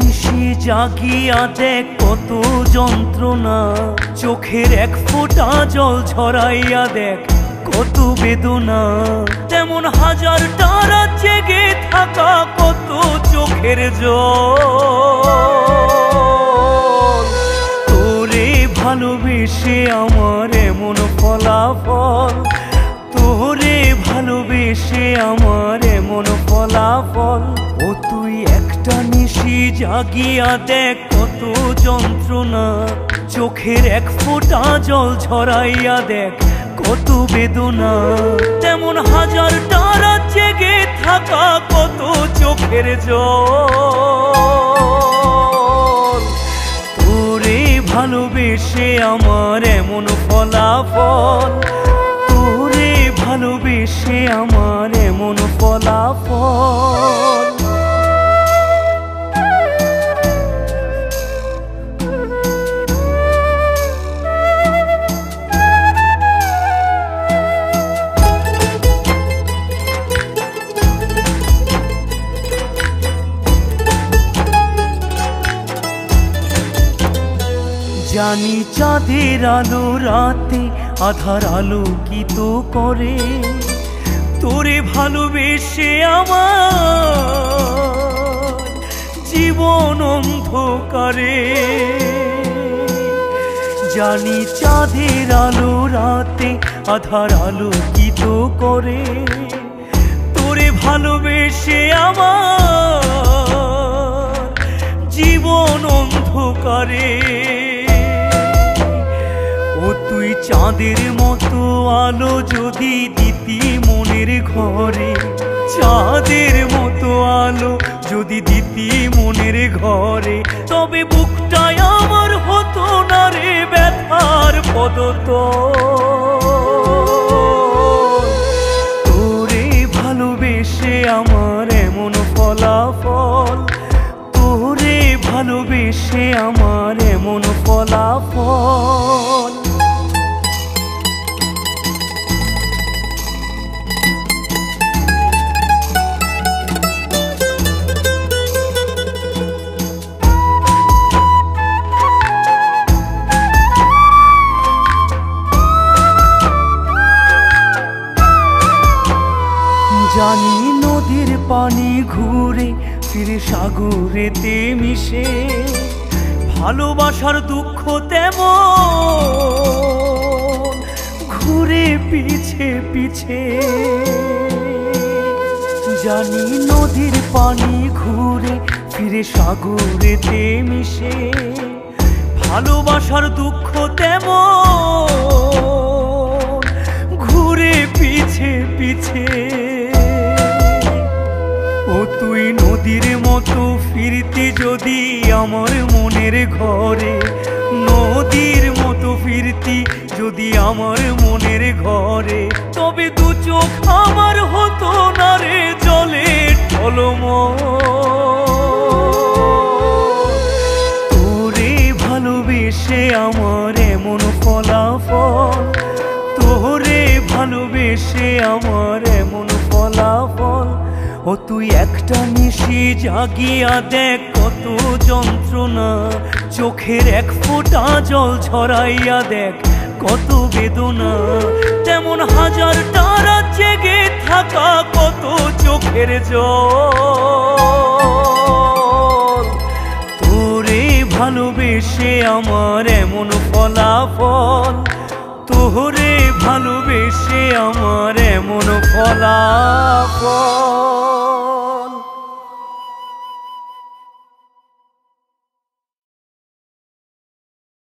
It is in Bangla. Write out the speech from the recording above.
নিশি জাগিয়া দেখ কত যন্ত্রণা, চোখের এক ফোঁটা জল ঝরাইয়া দেখ কত বেদনা। তেমন হাজারটা রাত জেগে থাকা কত চোখের জল। তোরে ভালোবেসে আমার এমন ফলাফল, তোরে ভালোবেসে আমার এমন ফলাফল। ও তুই একটা নিশি জাগিয়া দেখ কত যন্ত্রণা, চোখের এক ফোঁটা জল ঝরাইয়া দেখ কত বেদনা। তেমন হাজারটা রাত জেগে থাকা কত চোখের জল। তোরে ভালোবেসে আমার এমন ফলাফল, তোরে ভালোবেসে আমার এমন ফলাফল। জানি চাঁদের আলো রাতে আধার আলোকিত করে, তোরে ভালোবেসে আমার জীবন অন্ধকারে। জানি চাঁদের আলো রাতে আধার আলোকিত করে, তোরে ভালোবেসে আমার জীবন অন্ধকারে। ও তুই চাঁদের মতো আলো যদি দিতি মনের ঘরে, চাঁদের মতো আলো যদি দিতি মনের ঘরে, তবে বুকটাই আমার হতো না রে ব্যথার পদতল। তোরে ভালোবেসে আমার এমন ফলাফল, তোরে ভালোবেসে আমার এমন ফলাফল। জানি নদীর পানি ঘুরে ফিরে সাগরেতে মিশে, ভালোবাসার দুঃখ তেমন ঘুরে পিছে পিছে। জানি নদীর পানি ঘুরে ফিরে সাগরেতে মিশে, ভালোবাসার দুঃখ তেমন ঘুরে পিছে পিছে। ও তুই নদীর মতো ফিরতি যদি আমার মনের ঘরে, নদীর মতো ফিরতি যদি আমার মনের ঘরে, তবে দু চোখ আমার হতো না রে জলে টলমল। তোরে ভালোবেসে আমার এমন ফলাফল, তোরে ভালোবেসে আমার এমন ফলাফল। ও তুই একটা নিশি জাগিয়া দেখ কত যন্ত্রণা, চোখের এক ফোঁটা জল ঝরাইয়া দেখ কত বেদনা। তেমন হাজারটা রাত জেগে থাকা কত চোখের জল। তোরে ভালোবেসে আমার এমন ফলাফল, তোরে ভালোবেসে আমার এমন ফলাফল।